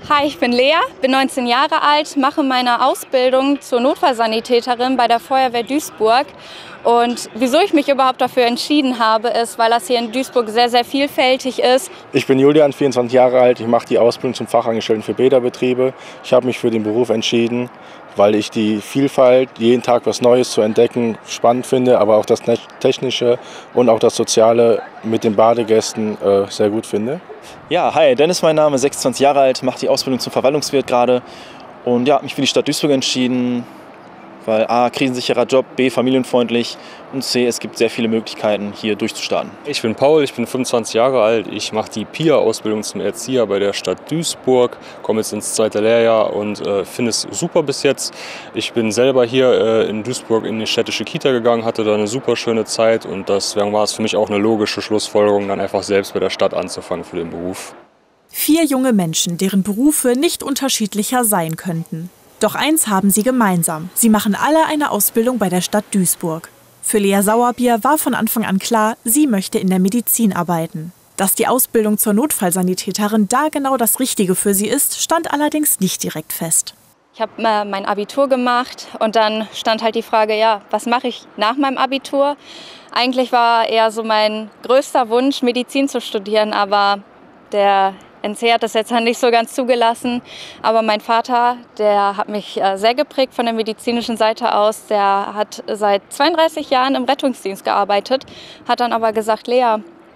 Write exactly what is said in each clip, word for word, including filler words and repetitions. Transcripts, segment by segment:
Hi, ich bin Lea, bin neunzehn Jahre alt, mache meine Ausbildung zur Notfallsanitäterin bei der Feuerwehr Duisburg. Und wieso ich mich überhaupt dafür entschieden habe, ist, weil das hier in Duisburg sehr, sehr vielfältig ist. Ich bin Julian, vierundzwanzig Jahre alt. Ich mache die Ausbildung zum Fachangestellten für Bäderbetriebe. Ich habe mich für den Beruf entschieden, weil ich die Vielfalt, jeden Tag was Neues zu entdecken, spannend finde, aber auch das Technische und auch das Soziale mit den Badegästen äh, sehr gut finde. Ja, hi, Dennis mein Name, sechsundzwanzig Jahre alt, mache die Ausbildung zum Verwaltungswirt gerade und ja, habe mich für die Stadt Duisburg entschieden, weil A, krisensicherer Job, B, familienfreundlich und C, es gibt sehr viele Möglichkeiten, hier durchzustarten. Ich bin Paul, ich bin fünfundzwanzig Jahre alt, ich mache die P I A-Ausbildung zum Erzieher bei der Stadt Duisburg, komme jetzt ins zweite Lehrjahr und äh, finde es super bis jetzt. Ich bin selber hier äh, in Duisburg in die städtische Kita gegangen, hatte da eine super schöne Zeit und deswegen war es für mich auch eine logische Schlussfolgerung, dann einfach selbst bei der Stadt anzufangen für den Beruf. Vier junge Menschen, deren Berufe nicht unterschiedlicher sein könnten. Doch eins haben sie gemeinsam. Sie machen alle eine Ausbildung bei der Stadt Duisburg. Für Lea Sauerbier war von Anfang an klar, sie möchte in der Medizin arbeiten. Dass die Ausbildung zur Notfallsanitäterin da genau das Richtige für sie ist, stand allerdings nicht direkt fest. Ich habe äh, mein Abitur gemacht und dann stand halt die Frage, ja, was mache ich nach meinem Abitur? Eigentlich war eher so mein größter Wunsch, Medizin zu studieren, aber der N C hat das jetzt nicht so ganz zugelassen, aber mein Vater, der hat mich sehr geprägt von der medizinischen Seite aus. Der hat seit zweiunddreißig Jahren im Rettungsdienst gearbeitet, hat dann aber gesagt, Lea,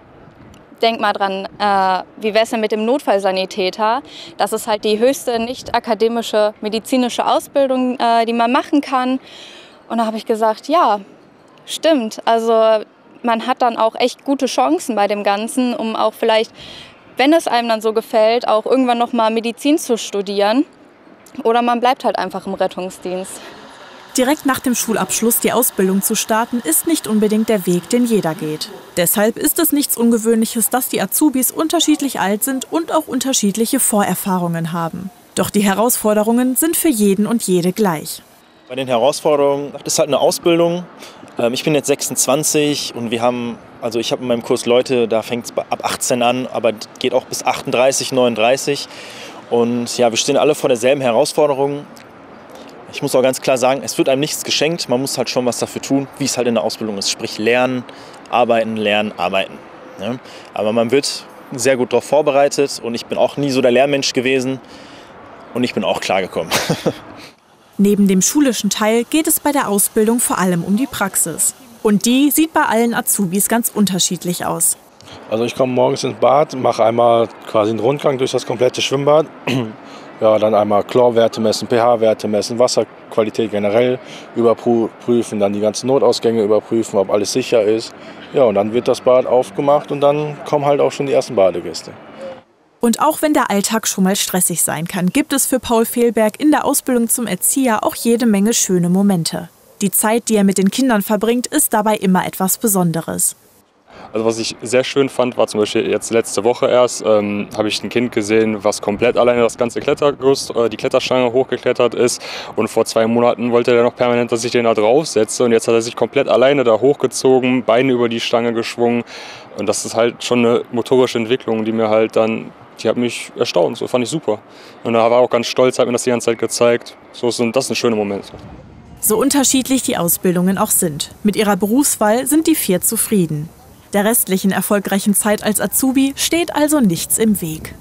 denk mal dran, äh, wie wäre es denn mit dem Notfallsanitäter? Das ist halt die höchste nicht akademische medizinische Ausbildung, äh, die man machen kann. Und da habe ich gesagt, ja, stimmt. Also man hat dann auch echt gute Chancen bei dem Ganzen, um auch vielleicht, wenn es einem dann so gefällt, auch irgendwann noch mal Medizin zu studieren. Oder man bleibt halt einfach im Rettungsdienst. Direkt nach dem Schulabschluss die Ausbildung zu starten, ist nicht unbedingt der Weg, den jeder geht. Deshalb ist es nichts Ungewöhnliches, dass die Azubis unterschiedlich alt sind und auch unterschiedliche Vorerfahrungen haben. Doch die Herausforderungen sind für jeden und jede gleich. Bei den Herausforderungen, das ist halt eine Ausbildung. Ich bin jetzt sechsundzwanzig und wir haben, also ich habe in meinem Kurs Leute, da fängt es ab achtzehn an, aber geht auch bis achtunddreißig, neununddreißig. Und ja, wir stehen alle vor derselben Herausforderung. Ich muss auch ganz klar sagen, es wird einem nichts geschenkt, man muss halt schon was dafür tun, wie es halt in der Ausbildung ist. Sprich lernen, arbeiten, lernen, arbeiten. Ja? Aber man wird sehr gut darauf vorbereitet und ich bin auch nie so der Lehrmensch gewesen und ich bin auch klargekommen. Neben dem schulischen Teil geht es bei der Ausbildung vor allem um die Praxis. Und die sieht bei allen Azubis ganz unterschiedlich aus. Also ich komme morgens ins Bad, mache einmal quasi einen Rundgang durch das komplette Schwimmbad. Ja, dann einmal Chlorwerte messen, pH-Werte messen, Wasserqualität generell überprüfen, dann die ganzen Notausgänge überprüfen, ob alles sicher ist. Ja, und dann wird das Bad aufgemacht und dann kommen halt auch schon die ersten Badegäste. Und auch wenn der Alltag schon mal stressig sein kann, gibt es für Paul Fehlberg in der Ausbildung zum Erzieher auch jede Menge schöne Momente. Die Zeit, die er mit den Kindern verbringt, ist dabei immer etwas Besonderes. Also was ich sehr schön fand, war zum Beispiel jetzt letzte Woche erst, ähm, habe ich ein Kind gesehen, was komplett alleine das ganze Klettergerüst, äh, die Kletterstange hochgeklettert ist. Und vor zwei Monaten wollte er noch permanent, dass ich den da draufsetze. Und jetzt hat er sich komplett alleine da hochgezogen, Beine über die Stange geschwungen. Und das ist halt schon eine motorische Entwicklung, die mir halt dann, die hat mich erstaunt. So fand ich super. Und da war er auch ganz stolz, hat mir das die ganze Zeit gezeigt. So sind, das sind schöne Momente. So unterschiedlich die Ausbildungen auch sind. Mit ihrer Berufswahl sind die vier zufrieden. Der restlichen erfolgreichen Zeit als Azubi steht also nichts im Weg.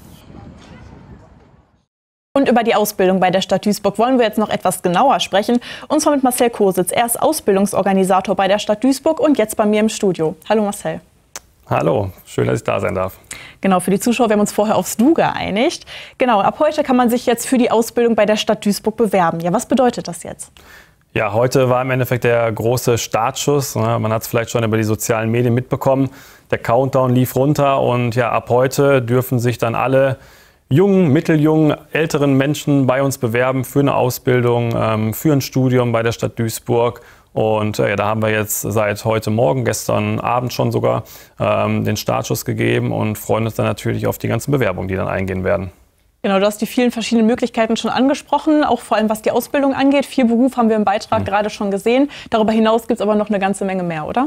Und über die Ausbildung bei der Stadt Duisburg wollen wir jetzt noch etwas genauer sprechen. Und zwar mit Marcel Kositz. Er ist Ausbildungsorganisator bei der Stadt Duisburg und jetzt bei mir im Studio. Hallo Marcel. Hallo, schön, dass ich da sein darf. Genau, für die Zuschauer, wir haben uns vorher aufs Du geeinigt. Genau, ab heute kann man sich jetzt für die Ausbildung bei der Stadt Duisburg bewerben. Ja, was bedeutet das jetzt? Ja, heute war im Endeffekt der große Startschuss. Man hat es vielleicht schon über die sozialen Medien mitbekommen. Der Countdown lief runter und ja, ab heute dürfen sich dann alle jungen, mitteljungen, älteren Menschen bei uns bewerben für eine Ausbildung, für ein Studium bei der Stadt Duisburg. Und ja, da haben wir jetzt seit heute Morgen, gestern Abend schon sogar, ähm, den Startschuss gegeben und freuen uns dann natürlich auf die ganzen Bewerbungen, die dann eingehen werden. Genau, du hast die vielen verschiedenen Möglichkeiten schon angesprochen, auch vor allem was die Ausbildung angeht. Vier Berufe haben wir im Beitrag mhm. gerade schon gesehen. Darüber hinaus gibt es aber noch eine ganze Menge mehr, oder?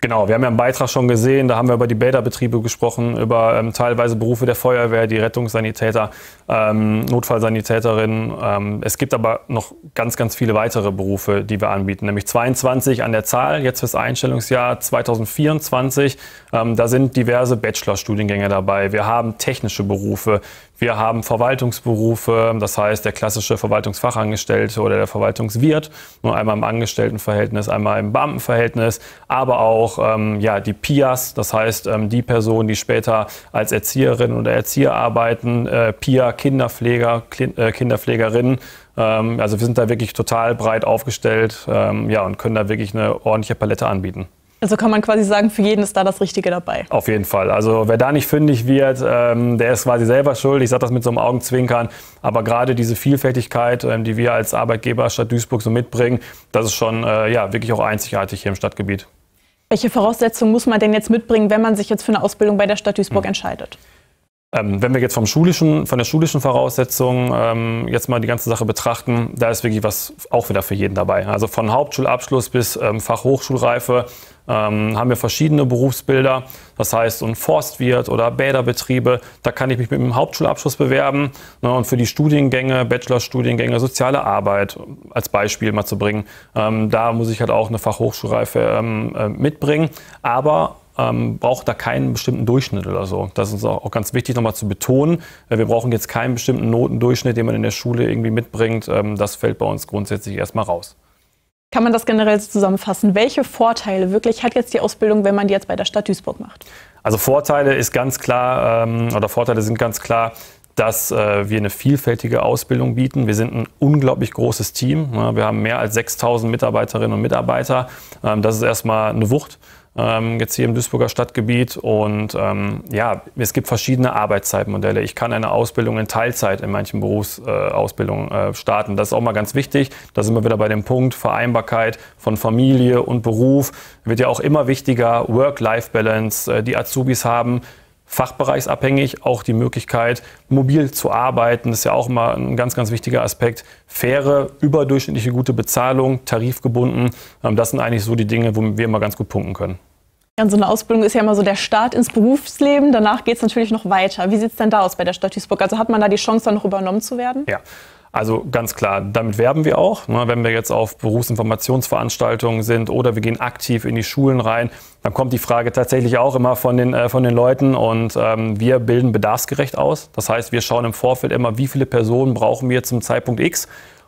Genau, wir haben ja im Beitrag schon gesehen, da haben wir über die Bäderbetriebe gesprochen, über ähm, teilweise Berufe der Feuerwehr, die Rettungssanitäter, ähm, Notfallsanitäterinnen. Ähm, es gibt aber noch ganz, ganz viele weitere Berufe, die wir anbieten, nämlich zweiundzwanzig an der Zahl, jetzt fürs Einstellungsjahr zweitausendvierundzwanzig. Ähm, da sind diverse Bachelorstudiengänge dabei. Wir haben technische Berufe, wir haben Verwaltungsberufe, das heißt der klassische Verwaltungsfachangestellte oder der Verwaltungswirt, nur einmal im Angestelltenverhältnis, einmal im Beamtenverhältnis, aber auch ähm, ja, die P I As, das heißt ähm, die Personen, die später als Erzieherin oder Erzieher arbeiten, äh, P I A, Kinderpfleger, Klin äh, Kinderpflegerinnen. Ähm, also wir sind da wirklich total breit aufgestellt ähm, ja, und können da wirklich eine ordentliche Palette anbieten. Also kann man quasi sagen, für jeden ist da das Richtige dabei. Auf jeden Fall. Also wer da nicht fündig wird, ähm, der ist quasi selber schuld. Ich sage das mit so einem Augenzwinkern. Aber gerade diese Vielfältigkeit, ähm, die wir als Arbeitgeber Stadt Duisburg so mitbringen, das ist schon äh, ja, wirklich auch einzigartig hier im Stadtgebiet. Welche Voraussetzungen muss man denn jetzt mitbringen, wenn man sich jetzt für eine Ausbildung bei der Stadt Duisburg hm. entscheidet? Ähm, wenn wir jetzt vom schulischen, von der schulischen Voraussetzung ähm, jetzt mal die ganze Sache betrachten, da ist wirklich was auch wieder für jeden dabei. Also von Hauptschulabschluss bis ähm, Fachhochschulreife ähm, haben wir verschiedene Berufsbilder. Das heißt, so ein Forstwirt oder Bäderbetriebe, da kann ich mich mit einem Hauptschulabschluss bewerben. Ne, und für die Studiengänge, Bachelorstudiengänge, soziale Arbeit als Beispiel mal zu bringen, ähm, da muss ich halt auch eine Fachhochschulreife ähm, äh, mitbringen. Aber Ähm, braucht da keinen bestimmten Durchschnitt oder so. Das ist auch ganz wichtig nochmal zu betonen. Wir brauchen jetzt keinen bestimmten Notendurchschnitt, den man in der Schule irgendwie mitbringt. Ähm, das fällt bei uns grundsätzlich erstmal raus. Kann man das generell so zusammenfassen? Welche Vorteile wirklich hat jetzt die Ausbildung, wenn man die jetzt bei der Stadt Duisburg macht? Also Vorteile ist ganz klar, ähm, oder Vorteile sind ganz klar, dass äh, wir eine vielfältige Ausbildung bieten. Wir sind ein unglaublich großes Team. Ne? Wir haben mehr als sechstausend Mitarbeiterinnen und Mitarbeiter. Ähm, das ist erstmal eine Wucht. Ähm, jetzt hier im Duisburger Stadtgebiet und ähm, ja, es gibt verschiedene Arbeitszeitmodelle. Ich kann eine Ausbildung in Teilzeit in manchen Berufsausbildungen äh, äh, starten. Das ist auch mal ganz wichtig. Da sind wir wieder bei dem Punkt Vereinbarkeit von Familie und Beruf. Wird ja auch immer wichtiger. Work-Life-Balance. Äh, die Azubis haben fachbereichsabhängig auch die Möglichkeit, mobil zu arbeiten. Das ist ja auch immer ein ganz, ganz wichtiger Aspekt. Faire, überdurchschnittliche gute Bezahlung, tarifgebunden. Das sind eigentlich so die Dinge, wo wir immer ganz gut punkten können. Ja, und so eine Ausbildung ist ja immer so der Start ins Berufsleben. Danach geht es natürlich noch weiter. Wie sieht es denn da aus bei der Stadt Duisburg? Also hat man da die Chance, dann noch übernommen zu werden? Ja. Also ganz klar, damit werben wir auch. Ne, wenn wir jetzt auf Berufsinformationsveranstaltungen sind oder wir gehen aktiv in die Schulen rein, dann kommt die Frage tatsächlich auch immer von den, äh, von den Leuten und ähm, wir bilden bedarfsgerecht aus. Das heißt, wir schauen im Vorfeld immer, wie viele Personen brauchen wir zum Zeitpunkt X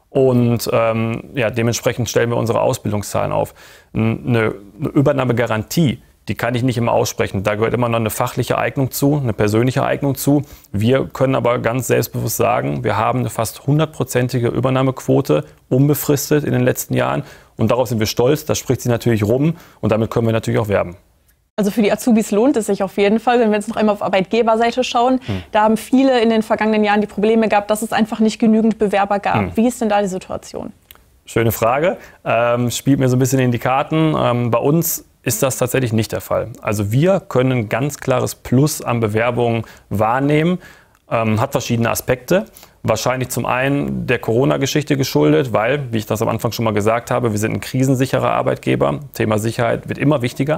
und ähm, ja, dementsprechend stellen wir unsere Ausbildungszahlen auf. Eine, eine Übernahmegarantie, die kann ich nicht immer aussprechen. Da gehört immer noch eine fachliche Eignung zu, eine persönliche Eignung zu. Wir können aber ganz selbstbewusst sagen, wir haben eine fast hundertprozentige Übernahmequote, unbefristet in den letzten Jahren. Und darauf sind wir stolz, das spricht sich natürlich rum und damit können wir natürlich auch werben. Also für die Azubis lohnt es sich auf jeden Fall, wenn wir jetzt noch einmal auf Arbeitgeberseite schauen. Hm. Da haben viele in den vergangenen Jahren die Probleme gehabt, dass es einfach nicht genügend Bewerber gab. Hm. Wie ist denn da die Situation? Schöne Frage. Ähm, spielt mir so ein bisschen in die Karten. Ähm, bei uns ist das tatsächlich nicht der Fall. Also wir können ein ganz klares Plus an Bewerbungen wahrnehmen. Ähm, hat verschiedene Aspekte. Wahrscheinlich zum einen der Corona-Geschichte geschuldet, weil, wie ich das am Anfang schon mal gesagt habe, wir sind ein krisensicherer Arbeitgeber. Thema Sicherheit wird immer wichtiger.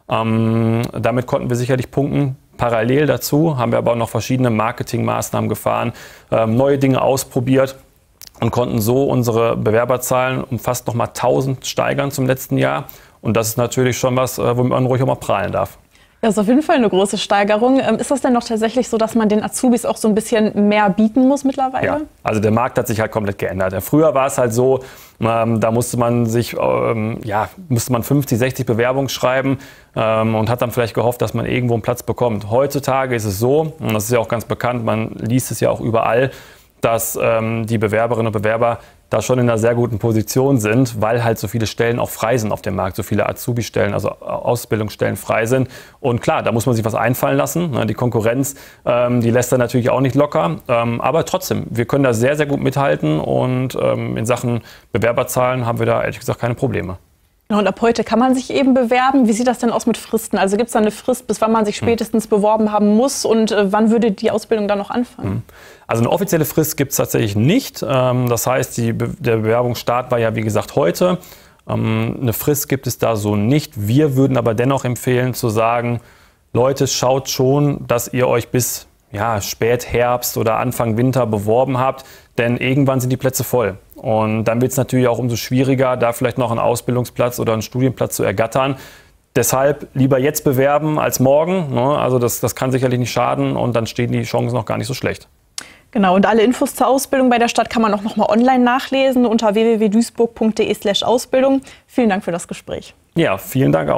Ähm, damit konnten wir sicherlich punkten. Parallel dazu haben wir aber auch noch verschiedene Marketingmaßnahmen gefahren, ähm, neue Dinge ausprobiert und konnten so unsere Bewerberzahlen um fast noch mal tausend steigern zum letzten Jahr. Und das ist natürlich schon was, womit man ruhig auch mal prahlen darf. Das ist auf jeden Fall eine große Steigerung. Ist das denn noch tatsächlich so, dass man den Azubis auch so ein bisschen mehr bieten muss mittlerweile? Ja, also der Markt hat sich halt komplett geändert. Früher war es halt so, ähm, da musste man sich, ähm, ja, musste man fünfzig, sechzig Bewerbungen schreiben ähm, und hat dann vielleicht gehofft, dass man irgendwo einen Platz bekommt. Heutzutage ist es so, und das ist ja auch ganz bekannt, man liest es ja auch überall, dass ähm, die Bewerberinnen und Bewerber da schon in einer sehr guten Position sind, weil halt so viele Stellen auch frei sind auf dem Markt, so viele Azubi-Stellen, also Ausbildungsstellen frei sind. Und klar, da muss man sich was einfallen lassen. Die Konkurrenz, ähm, die lässt da natürlich auch nicht locker. Ähm, aber trotzdem, wir können da sehr, sehr gut mithalten und ähm, in Sachen Bewerberzahlen haben wir da ehrlich gesagt keine Probleme. Und ab heute kann man sich eben bewerben. Wie sieht das denn aus mit Fristen? Also gibt es da eine Frist, bis wann man sich spätestens hm. beworben haben muss und äh, wann würde die Ausbildung dann noch anfangen? Hm. Also eine offizielle Frist gibt es tatsächlich nicht. Ähm, das heißt, die Be der Bewerbungsstart war ja wie gesagt heute. Ähm, eine Frist gibt es da so nicht. Wir würden aber dennoch empfehlen zu sagen, Leute, schaut schon, dass ihr euch bis ja, Spätherbst oder Anfang Winter beworben habt, denn irgendwann sind die Plätze voll. Und dann wird es natürlich auch umso schwieriger, da vielleicht noch einen Ausbildungsplatz oder einen Studienplatz zu ergattern. Deshalb lieber jetzt bewerben als morgen. Ne? Also das, das kann sicherlich nicht schaden und dann stehen die Chancen noch gar nicht so schlecht. Genau, und alle Infos zur Ausbildung bei der Stadt kann man auch noch mal online nachlesen unter w w w punkt duisburg punkt de slash Ausbildung. Vielen Dank für das Gespräch. Ja, vielen Dank auch.